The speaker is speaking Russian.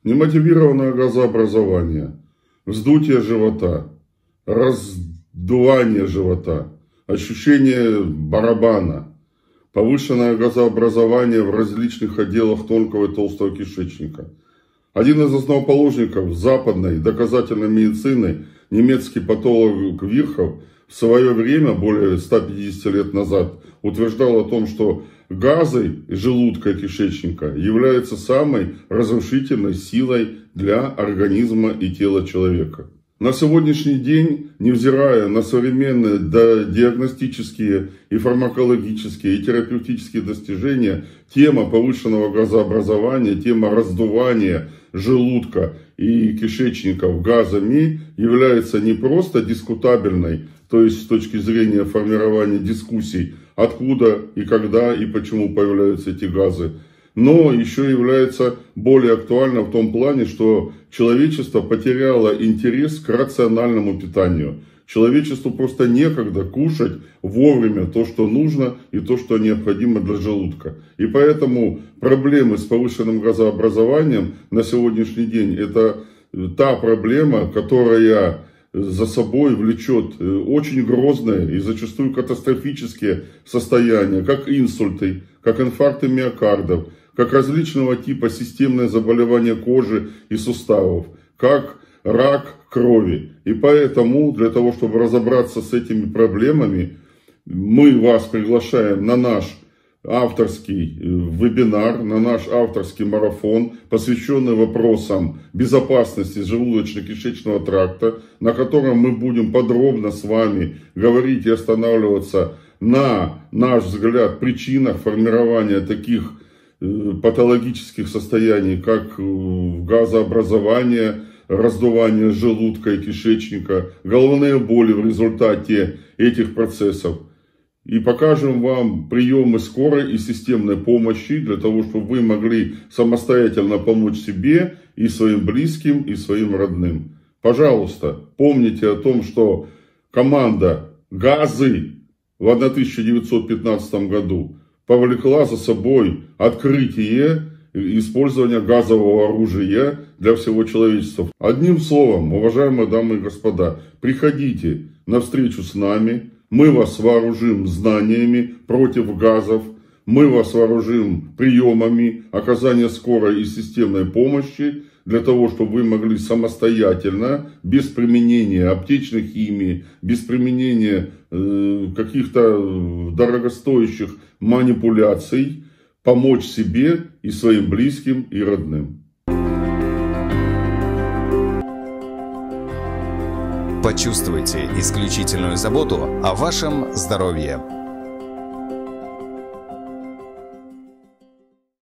Немотивированное газообразование, вздутие живота, раздувание живота, ощущение барабана, повышенное газообразование в различных отделах тонкого и толстого кишечника. Один из основоположников западной доказательной медицины, немецкий патолог Вирхов, в свое время, более 150 лет назад, утверждал о том, что газы желудка и кишечника являются самой разрушительной силой для организма и тела человека. На сегодняшний день, невзирая на современные диагностические и фармакологические и терапевтические достижения, тема повышенного газообразования, тема раздувания желудка и кишечников газами является не просто дискутабельной, то есть с точки зрения формирования дискуссий, откуда и когда и почему появляются эти газы, но еще является более актуально в том плане, что человечество потеряло интерес к рациональному питанию. Человечеству просто некогда кушать вовремя то, что нужно и то, что необходимо для желудка. И поэтому проблемы с повышенным газообразованием на сегодняшний день – это та проблема, которая за собой влечет очень грозные и зачастую катастрофические состояния, как инсульты, как инфаркты миокардов, как различного типа системные заболевания кожи и суставов, как рак крови. И поэтому для того, чтобы разобраться с этими проблемами, мы вас приглашаем на наш авторский вебинар, на наш авторский марафон, посвященный вопросам безопасности желудочно-кишечного тракта, на котором мы будем подробно с вами говорить и останавливаться на наш взгляд причинах формирования таких патологических состояний, как газообразование, раздувание желудка и кишечника, головные боли в результате этих процессов. И покажем вам приемы скорой и системной помощи для того, чтобы вы могли самостоятельно помочь себе и своим близким, и своим родным. Пожалуйста, помните о том, что команда «Газы» в 1915 году повлекла за собой открытие использования газового оружия для всего человечества. Одним словом, уважаемые дамы и господа, приходите на встречу с нами. Мы вас вооружим знаниями против газов, мы вас вооружим приемами оказания скорой и системной помощи для того, чтобы вы могли самостоятельно, без применения аптечной химии, без применения каких-то дорогостоящих манипуляций, помочь себе и своим близким и родным. Почувствуйте исключительную заботу о вашем здоровье.